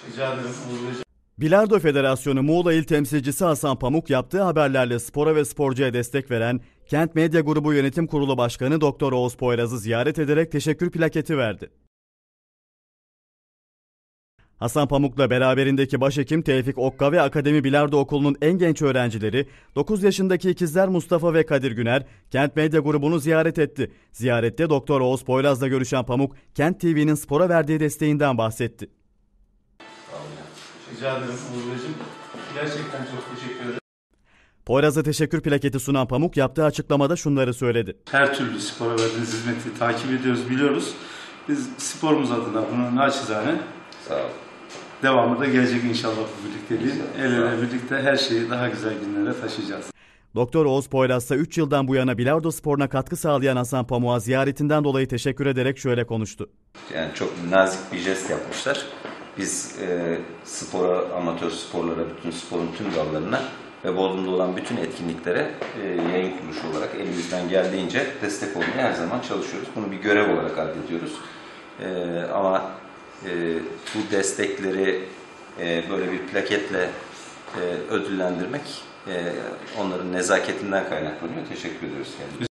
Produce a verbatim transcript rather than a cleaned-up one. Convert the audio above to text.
Rica ederim. Bilardo Federasyonu Muğla İl Temsilcisi Hasan Pamuk yaptığı haberlerle spora ve sporcuya destek veren Kent Medya Grubu Yönetim Kurulu Başkanı Doktor Oğuz Poyraz'ı ziyaret ederek teşekkür plaketi verdi. Hasan Pamuk'la beraberindeki başhekim Tevfik Okka ve Akademi Bilardo Okulu'nun en genç öğrencileri dokuz yaşındaki ikizler Mustafa ve Kadir Güner Kent Medya Grubu'nu ziyaret etti. Ziyarette Doktor Oğuz Poyraz'la görüşen Pamuk, Kent T V'nin spora verdiği desteğinden bahsetti. Rica ederim Uğur Beyciğim. Gerçekten çok teşekkür ederim. Poyraz'a teşekkür plaketi sunan Pamuk yaptığı açıklamada şunları söyledi. Her türlü spora verdiğiniz hizmeti takip ediyoruz, biliyoruz. Biz sporumuz adına bunu naçizane Sağ ol. devamı da gelecek inşallah bu birlikteliği. El ele birlikte her şeyi daha güzel günlere taşıyacağız. Doktor Oğuz Poyraz ise üç yıldan bu yana bilardo sporuna katkı sağlayan Hasan Pamuk'a ziyaretinden dolayı teşekkür ederek şöyle konuştu. Yani çok nazik bir jest yapmışlar. Biz e, spora, amatör sporlara, bütün sporun tüm dallarına ve Bodrum'da olan bütün etkinliklere e, yayın kuruluşu olarak elimizden geldiğince destek olmaya her zaman çalışıyoruz. Bunu bir görev olarak addediyoruz. E, ama e, bu destekleri e, böyle bir plaketle e, ödüllendirmek e, onların nezaketinden kaynaklanıyor. Teşekkür ediyoruz kendimize.